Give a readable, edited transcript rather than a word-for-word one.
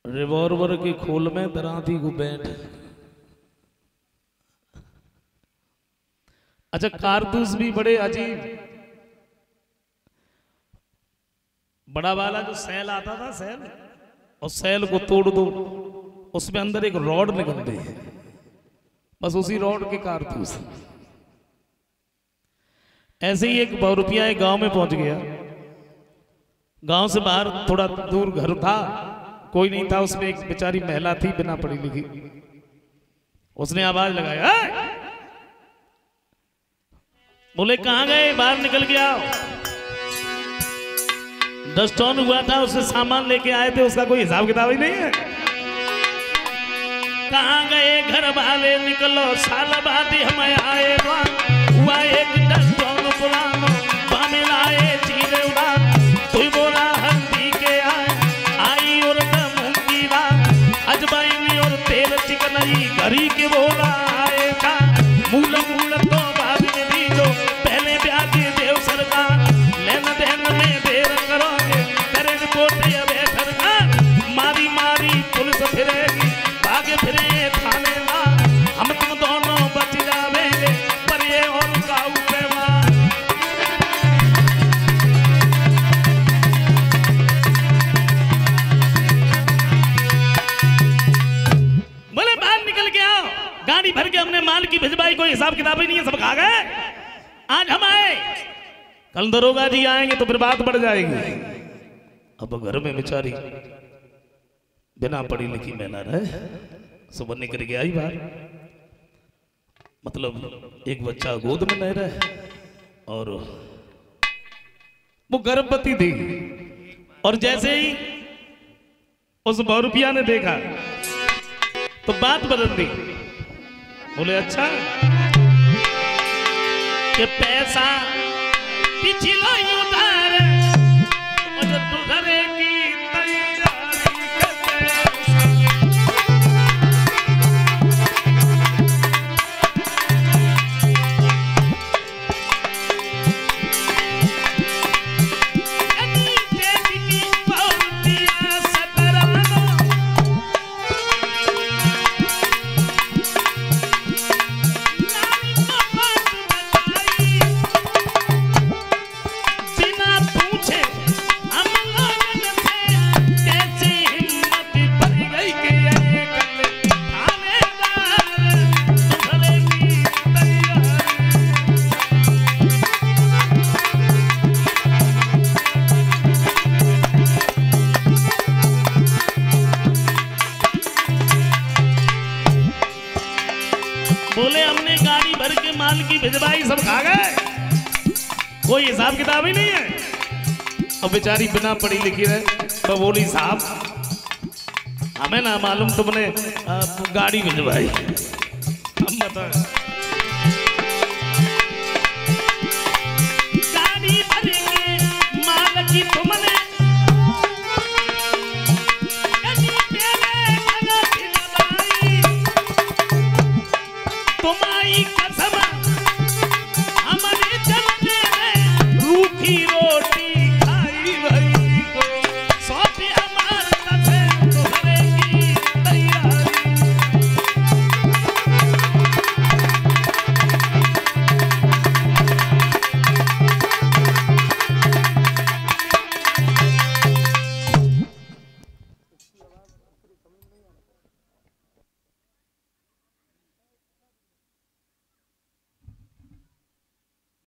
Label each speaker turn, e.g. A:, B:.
A: Revolver के खोल में दरा थी को बैठ। अच्छा, कारतूस भी बड़े अजीब। बड़ा वाला जो सैल आता था, सैल, और सैल को तोड़ दो, उसमें अंदर एक रॉड निकलती है, बस उसी रॉड के कारतूस। ऐसे ही एक बहुरूपिया एक गांव में पहुंच गया। गांव से बाहर थोड़ा दूर घर था, कोई नहीं था, उसमें एक बेचारी महिला थी बिना पढ़ी लिखी। उसने आवाज लगाया, बोले कहां गए, बाहर निकल के आओ। 10 टन हुआ था, उससे सामान लेके आए थे, उसका कोई हिसाब किताब ही नहीं है। कहां गए घर वाले, निकलो साल बाद हम आए। हुआ एक 10 टन पुरानो, पानी लाए चीरे उड़ा। तू बोला हल्दी के आए, आई और मूंगी रात, अजवाइन और तेल चिकनई घरी के बोला आए था। मूल मूल तो बाद में दीजो, पहले ब्याज देव सरकार। लेन देन में देर करोगे, करे रिपोर्ट ये सरकार। मारी मारी पुलिस फिरेगी, भागे फिरे थानेदार। हम तुम दोनों बच जावेंगे, पर ये और काऊ बेवार। बोले बाहर निकल के आओ, गाड़ी भर के हमने माल की भिजवाई, कोई हिसाब किताब ही नहीं है, सब खा गए। आज हम आए, कल दरोगा जी आएंगे तो फिर बात बढ़ जाएगी। अब घर में बेचारी बिना पढ़ी लिखी महिला रहे, सुबह निकल के आई बाहर, मतलब एक बच्चा गोद में ले रहा, और वो गर्भवती थी। और जैसे ही उस बहुरूपिया ने देखा तो बात बदल दी। बोले अच्छा कि पैसा पिछला उधार, और दूसरे की भिजवाई, सब खा गए, कोई हिसाब किताब ही नहीं है। अब बेचारी बिना पढ़ी लिखी है, तो बोली साहब हमें ना मालूम तुमने गाड़ी भिजवाई। हम बताएं